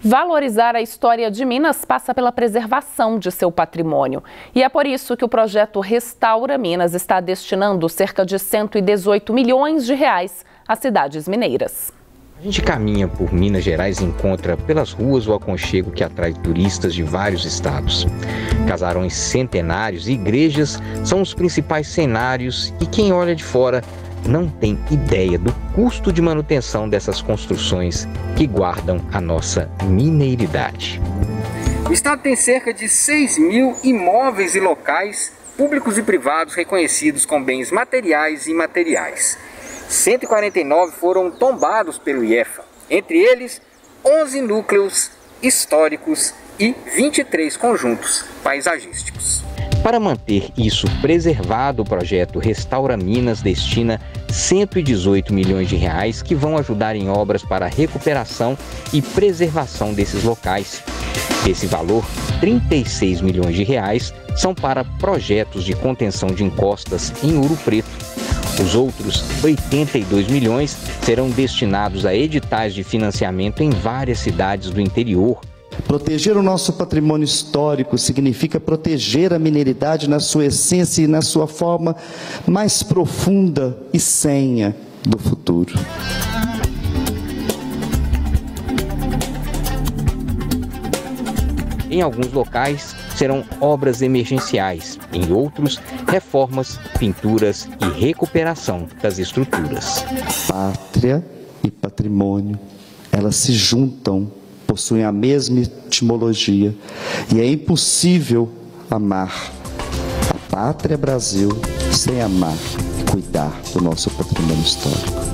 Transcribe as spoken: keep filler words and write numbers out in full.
Valorizar a história de Minas passa pela preservação de seu patrimônio. E é por isso que o projeto Restaura Minas está destinando cerca de cento e dezoito milhões de reais às cidades mineiras. A gente caminha por Minas Gerais e encontra pelas ruas o aconchego que atrai turistas de vários estados. Casarões centenários e igrejas são os principais cenários e quem olha de fora não tem ideia do custo de manutenção dessas construções que guardam a nossa mineiridade. O estado tem cerca de seis mil imóveis e locais públicos e privados reconhecidos com bens materiais e imateriais. cento e quarenta e nove foram tombados pelo I E F A, entre eles onze núcleos históricos e vinte e três conjuntos paisagísticos. Para manter isso preservado, o projeto Restaura Minas destina cento e dezoito milhões de reais que vão ajudar em obras para a recuperação e preservação desses locais. Desse valor, trinta e seis milhões de reais são para projetos de contenção de encostas em Ouro Preto. Os outros oitenta e dois milhões serão destinados a editais de financiamento em várias cidades do interior. Proteger o nosso patrimônio histórico significa proteger a mineiridade na sua essência e na sua forma mais profunda e senha do futuro. Em alguns locais serão obras emergenciais, em outros, reformas, pinturas e recuperação das estruturas. Pátria e patrimônio, elas se juntam, possuem a mesma etimologia e é impossível amar a pátria Brasil sem amar e cuidar do nosso patrimônio histórico.